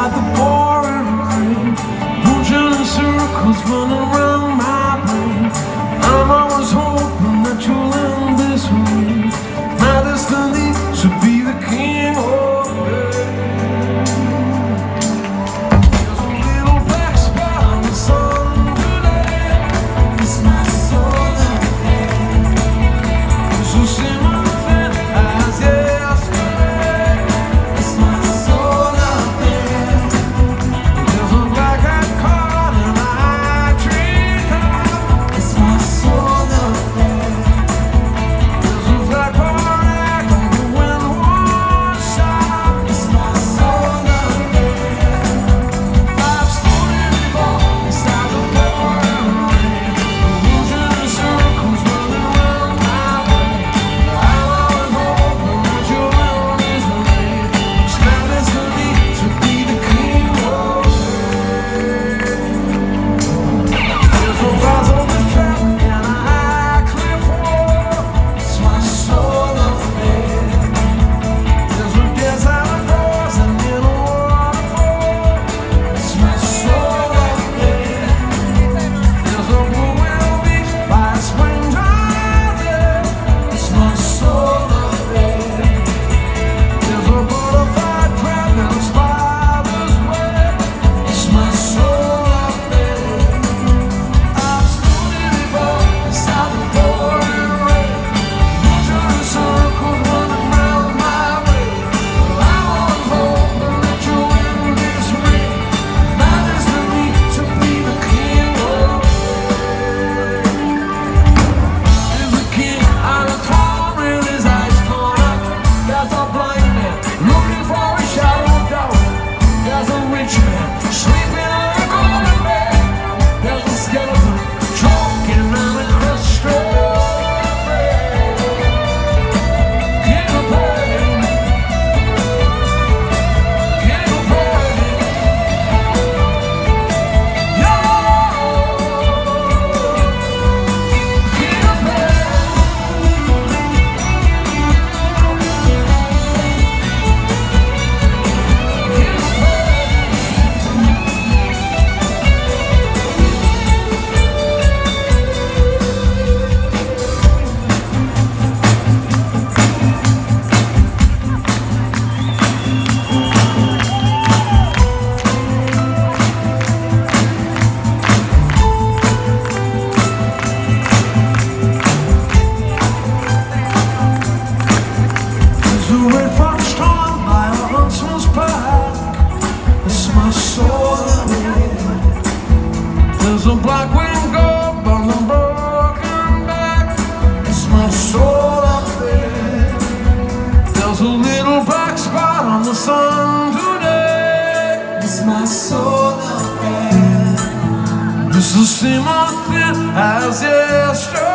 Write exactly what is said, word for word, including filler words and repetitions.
beside the pouring rain, motion in circles running around my brain. I'm always hoping that you'll end this way. My destiny should be the king of pain. There's a little black spot on the sun today. It's my soul of pain. It's a similar thing as yesterday. It's my soul of pain. There's a black cat caught in a high tree top. It's my soul of pain. There's a flag parade on the windward side. It's my soul of pain. I've stood in before beside the pouring rain, illusion in circles running around my brain. I'm always hoping that you'll end this way. It's my destiny to be the king of pain. There's no bars on this track and a high cliff wall. It's my soul of pain. There's no dance out of doors and in a waterfall. It's my soul of pain. There's a blue whale beach by a springtime day. It's my soul of pain. There's a butterfly trap and a spider's web. It's my soul of pain. I've stood in before beside the pouring rain, motion in circles running round my way. I was hoping that you'll end this way. My destiny to be the king of pain. There's a king on a throne with his eyes torn out. There's a blind man looking for a shadow of doubt. There's a rich man sleeping on a golden bed. There's a skeleton choking on a crystal bed. King of pain, king of pain. Yeah, king of There's a red fox drawn by a huntsman's pack. It's my soul of pain. There's a black winged goat on the broken back. It's my soul of pain. There's a little black spot on the sun today. It's my soul of pain. It's the same old thing as yesterday.